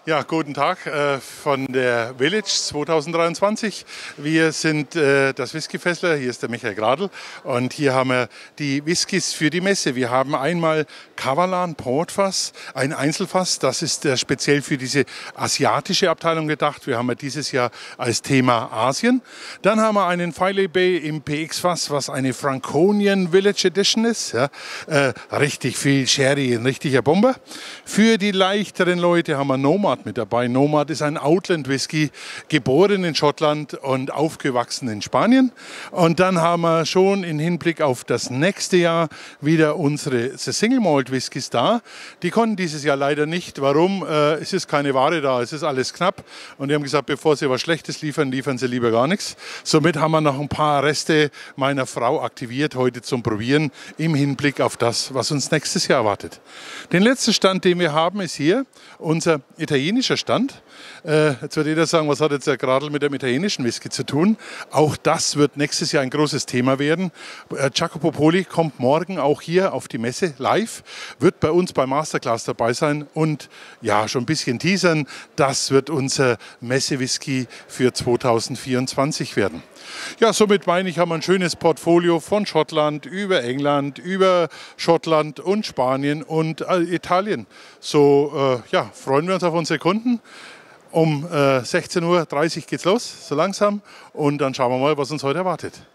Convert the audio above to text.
Ja, guten Tag von der Village 2023. Wir sind das Whiskyfässler, hier ist der Michael Gradl und hier haben wir die Whiskys für die Messe. Wir haben einmal Kavalan Portfass, ein Einzelfass, das ist speziell für diese asiatische Abteilung gedacht. Wir haben ja dieses Jahr als Thema Asien. Dann haben wir einen Filey Bay im PX-Fass, was eine Franconian Village Edition ist. Ja, richtig viel Sherry, ein richtiger Bomber. Für die leichteren Leute haben wir Nomad mit dabei. Nomad ist ein Outland Whisky, geboren in Schottland und aufgewachsen in Spanien. Und dann haben wir schon im Hinblick auf das nächste Jahr wieder unsere Single Malt Whiskys da. Die konnten dieses Jahr leider nicht. Warum? Es ist keine Ware da, es ist alles knapp. Und die haben gesagt, bevor sie was Schlechtes liefern, liefern sie lieber gar nichts. Somit haben wir noch ein paar Reste meiner Frau aktiviert heute zum Probieren im Hinblick auf das, was uns nächstes Jahr erwartet. Den letzten Stand, den wir haben, ist hier unser italienischer Stand. Jetzt wird jeder sagen, was hat jetzt der Gradl mit dem italienischen Whisky zu tun? Auch das wird nächstes Jahr ein großes Thema werden. Jacopo Poli kommt morgen auch hier auf die Messe live, wird bei uns bei Masterclass dabei sein und ja, schon ein bisschen teasern. Das wird unser Messe-Whisky für 2024 werden. Ja, somit meine ich, haben wir ein schönes Portfolio von Schottland über England, über Schottland und Spanien und Italien. So ja, freuen wir uns auf unsere Kunden. Um 16:30 Uhr geht's los, so langsam. Und dann schauen wir mal, was uns heute erwartet.